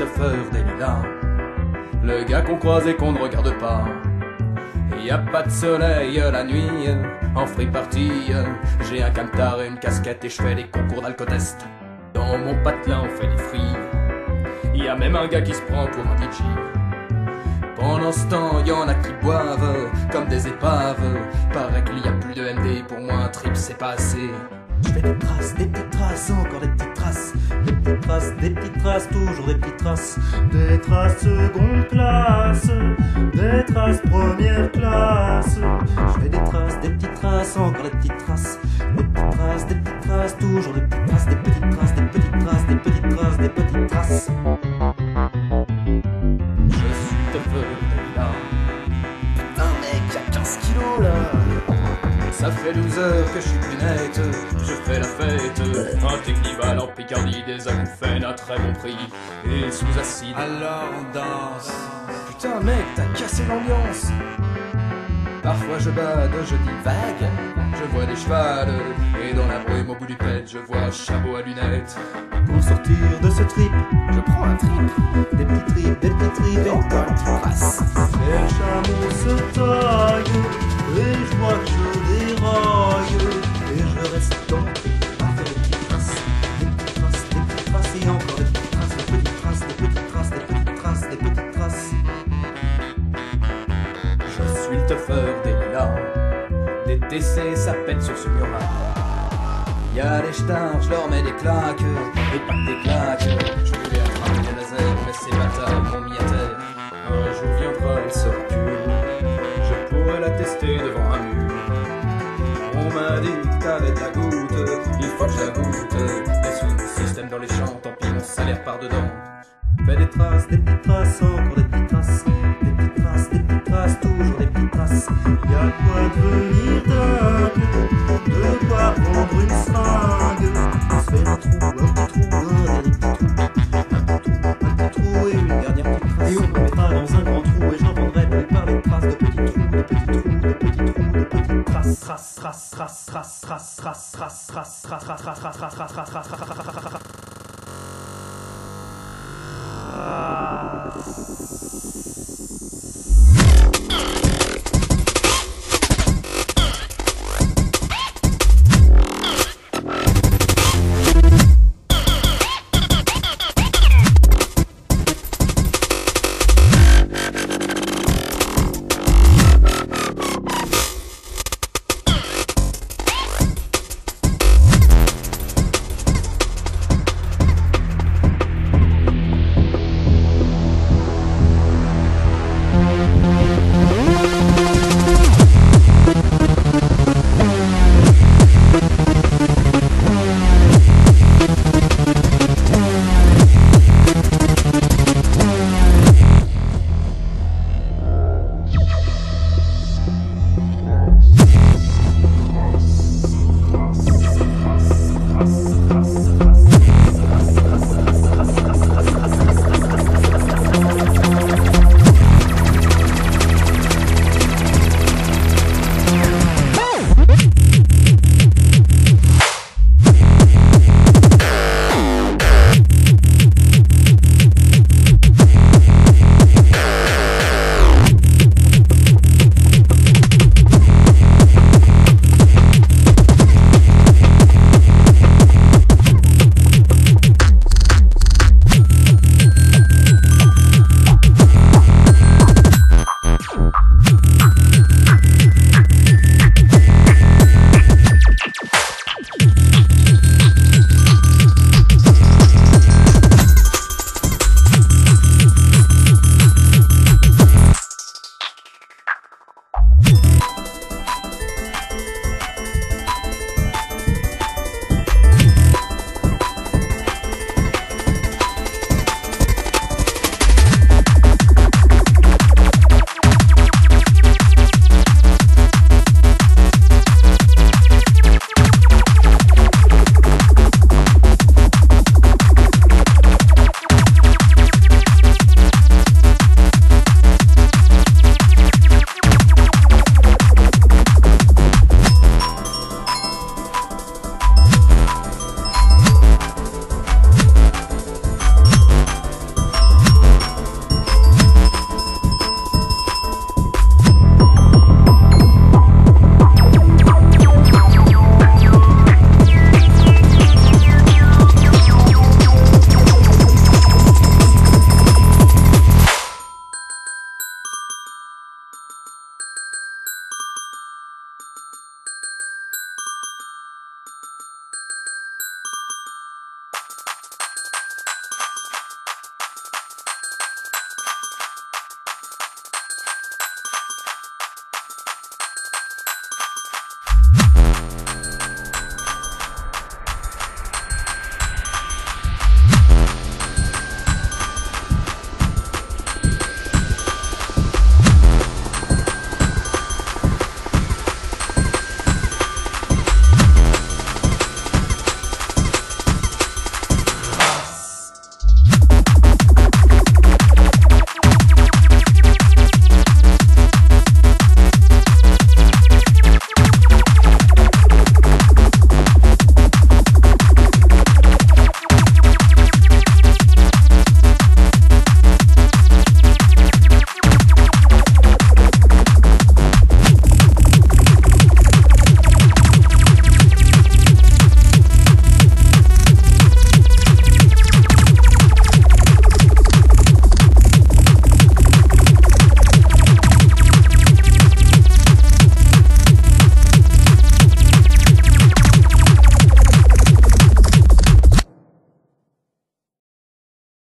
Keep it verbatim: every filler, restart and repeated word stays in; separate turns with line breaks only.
teufeur des lilas, le gars qu'on croise et qu'on ne regarde pas. Y a pas de soleil la nuit, en free party, j'ai un camtar et une casquette et je fais des concours d'alcotest. Dans mon patelin on fait des frilles, y a même un gars qui se prend pour un D J. Pendant ce temps, y en a qui boivent comme des épaves. Paraît qu'il y a plus de M D, pour moi un trip c'est pas assez.
Je fais des traces, des petites traces, encore des petites traces. Des petites traces, des petites traces, toujours des petites traces. Des traces seconde classe, des traces première classe. Je fais des traces, des petites traces, encore des petites traces. Des petites traces, des petites traces, toujours des petites traces. Des petites traces, des petites traces, des petites traces, des petites traces.
Je suis teufeur des lilas.
Putain mec, y'a quinze kilos là.
Ça fait douze heures que je suis plus net, je fais la fête. Un technival en Picardie, des acouphènes à très bon prix et sous acide.
Alors on danse.
Putain mec, t'as cassé l'ambiance. Parfois je bade, je dis vague, je vois des chevals et dans la brume au bout du pet, je vois un chameau à lunettes.
Pour sortir de ce trip,
Je prends un trip,
des petits trips, des petits trips, et encore une petite trace. Et le chameau se taille, et je vois que je déraille, et je reste dans mon trip à faire des petites traces, des petites traces, des petites traces, et encore des petites traces, des petites traces, des petites traces, des petites traces, des petites traces.
je suis le teufeur des lilas. Des T C, ça pète sur ce mur-là. Y'a des stars, je leur mets des claques, et pas que des claques. Je voulais attraper des lasers, mais ces bâtards m'ont mis à terre. Un jour viendra, elle sera pure, je pourrais la tester devant un mur. On m'a dit que t'avais de la goutte, il faut que je la goûte. Des sous-systèmes dans les champs, tant pis mon salaire part dedans.
Fais des traces, des petites traces, encore des petites traces, des petites traces, des petites traces, toujours des petites traces. Y'a quoi devenir dingue, de quoi prendre une seringue. On se fait un trou, un petit trou, un dernier petit trou, un petit trou, un petit trou et une dernière petite trace. Et on me mettra dans un grand trou et j'entendrai plus parler de traces, de petits trous, de petits trous, de petits trous, de petites traces. Traces, traces, traces, traces, traces, traces, traces, traces, traces, traces, traces, traces, traces, traces, traces, traces, traces.